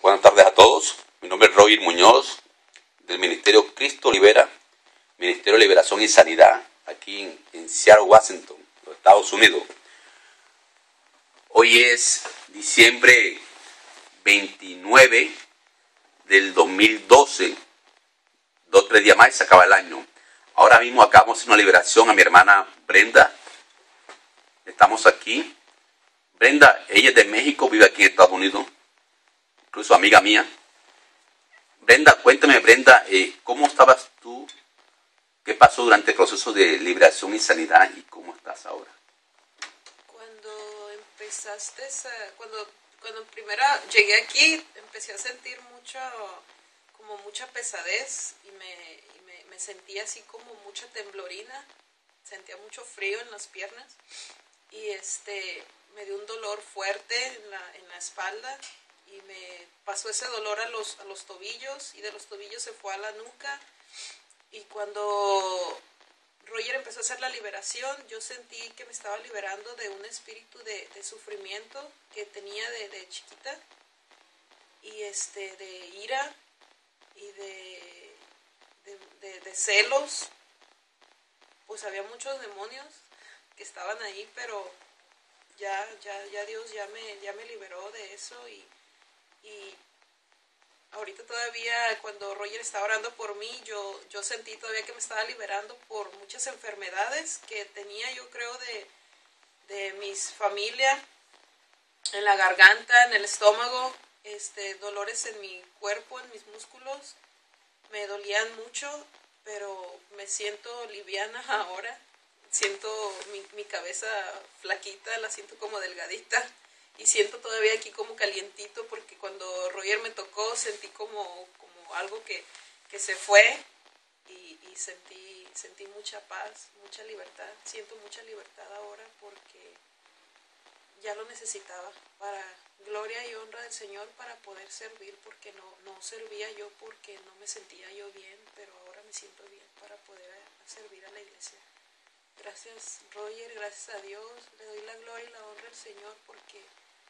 Buenas tardes a todos. Mi nombre es Roger Muñoz, del Ministerio Cristo Libera, Ministerio de Liberación y Sanidad, aquí en Seattle, Washington, los Estados Unidos. Hoy es diciembre 29 del 2012, 2 o 3 días más y se acaba el año. Ahora mismo acabamos de hacer una liberación a mi hermana Brenda. Estamos aquí. Brenda, ella es de México, vive aquí en Estados Unidos, incluso amiga mía. Brenda, cuéntame, Brenda, ¿cómo estabas tú? ¿Qué pasó durante el proceso de liberación y sanidad y cómo estás ahora? Cuando empezaste, cuando primero llegué aquí, empecé a sentir mucha pesadez y me sentía así como mucha temblorina, sentía mucho frío en las piernas y me dio un dolor fuerte en la espalda y me pasó ese dolor a los tobillos y de los tobillos se fue a la nuca. Y cuando Roger empezó a hacer la liberación, yo sentí que me estaba liberando de un espíritu de sufrimiento que tenía de chiquita y de ira y de celos. Pues había muchos demonios que estaban ahí, pero ya Dios ya me liberó de eso y ahorita todavía cuando Roger estaba orando por mí, yo sentí todavía que me estaba liberando por muchas enfermedades que tenía, yo creo, de mis familia, en la garganta, en el estómago, dolores en mi cuerpo, en mis músculos, me dolían mucho, pero me siento liviana ahora, siento mi cabeza flaquita, la siento como delgadita. Y siento todavía aquí como calientito porque cuando Roger me tocó sentí como algo que se fue y sentí mucha paz, mucha libertad. Siento mucha libertad ahora porque ya lo necesitaba para gloria y honra del Señor, para poder servir, porque no servía yo porque no me sentía yo bien, pero ahora me siento bien para poder servir a la iglesia. Gracias, Roger, gracias a Dios, le doy la gloria y la honra al Señor porque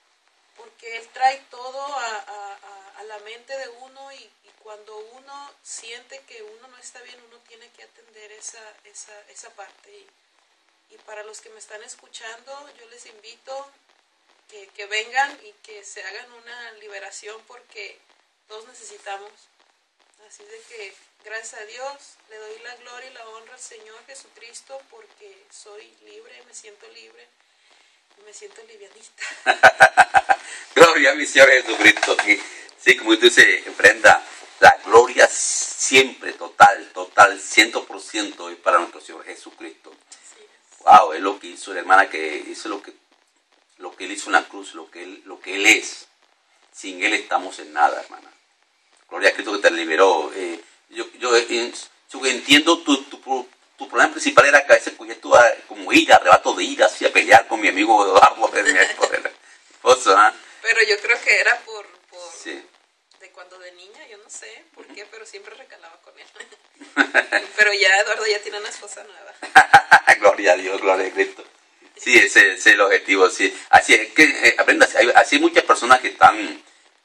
Él trae todo a la mente de uno y cuando uno siente que uno no está bien, uno tiene que atender esa parte. Y para los que me están escuchando, yo les invito que vengan y que se hagan una liberación porque todos necesitamos. Así de que, gracias a Dios, le doy la gloria y la honra al Señor Jesucristo porque soy libre, me siento libre y me siento livianita. Gloria a mi Señor Jesucristo. Sí, como tú dices, Brenda, la gloria siempre, total, 100% es para nuestro Señor Jesucristo. Así es. Wow, es lo que hizo la hermana, que hizo lo que Él hizo en la cruz, lo que Él es. Sin Él estamos en nada, hermana. Gloria a Cristo que te liberó. Yo entiendo tu problema principal era que a veces cogías tú como ira, arrebato de ira, así a pelear con mi amigo Eduardo, mi esposo, ¿eh? Pero yo creo que era por Sí. de cuando de niña, yo no sé por qué, pero siempre recalaba con él. Pero ya Eduardo ya tiene una esposa nueva. Gloria a Dios, gloria a Cristo. Sí, ese es el objetivo, sí. Así es que, aprenda, así hay muchas personas que están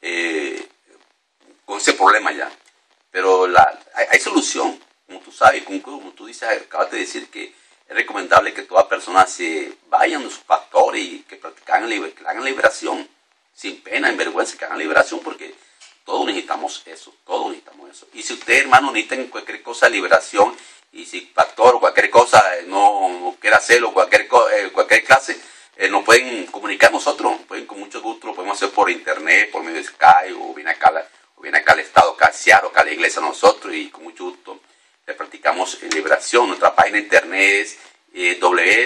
con ese problema ya. Pero hay solución, como tú sabes, como tú dices, acabas de decir que es recomendable que todas personas se vayan a sus pastores y que hagan liberación, sin pena, en vergüenza, que hagan liberación, porque todos necesitamos eso. Y si ustedes, hermanos, necesitan cualquier cosa de liberación, y si pastor o cualquier cosa no quiere hacerlo, cualquier clase, nos pueden comunicar nosotros, con mucho gusto, lo podemos hacer por internet, por medio de Skype, o viene acá al estado, Seattle, acá a la iglesia nosotros, y con mucho gusto le practicamos liberación. Nuestra página de internet es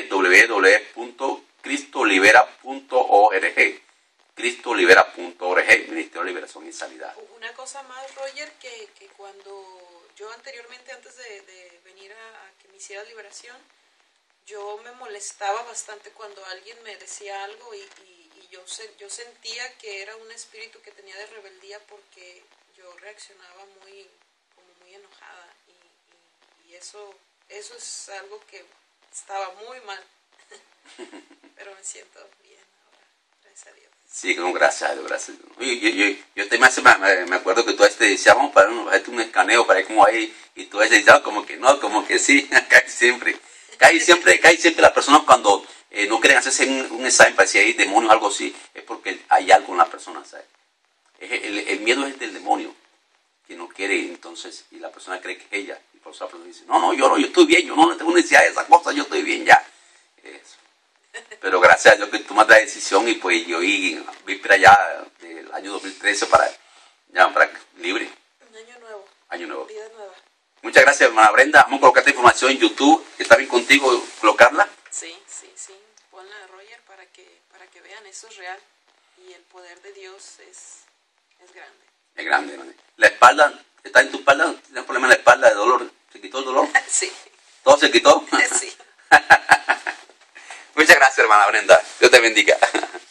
www.cristolibera.org. cristolibera.org, Ministerio de Liberación y Sanidad. Una cosa más, Roger, que cuando yo anteriormente, antes de venir a que me hiciera liberación, yo me molestaba bastante cuando alguien me decía algo y yo sentía que era un espíritu que tenía de rebeldía porque yo reaccionaba muy enojada y eso es algo que estaba muy mal. Pero me siento bien ahora, gracias a Dios. Sí, no, gracias a Dios, gracias a Dios. Yo me acuerdo que tú decías, vamos para un escaneo para ver cómo hay, y tú decías, como que no, como que sí, casi siempre las personas cuando no quieren hacerse un examen para si hay demonios o algo así, es porque hay algo en la persona, ¿sabes? El miedo es del demonio, que no quiere, entonces, y la persona cree que es ella, y por eso la persona dice, no, yo estoy bien, yo no tengo necesidad de esa cosa, yo estoy bien ya. Eso. Pero gracias a Dios que tomaste la decisión y pues yo víspera ya del año 2013 para libre. Un año nuevo. Año nuevo. Vida nueva. Muchas gracias, hermana Brenda. Vamos a colocar esta información en YouTube. ¿Está bien contigo colocarla? Sí. Ponla, Roger, para que vean, eso es real. Y el poder de Dios es grande. Es grande, grande. La espalda, ¿está en tu espalda? ¿Tienes problema en la espalda de dolor? ¿Se quitó el dolor? Sí. ¿Todo se quitó? Sí. Muchas gracias, hermana Brenda. Dios te bendiga.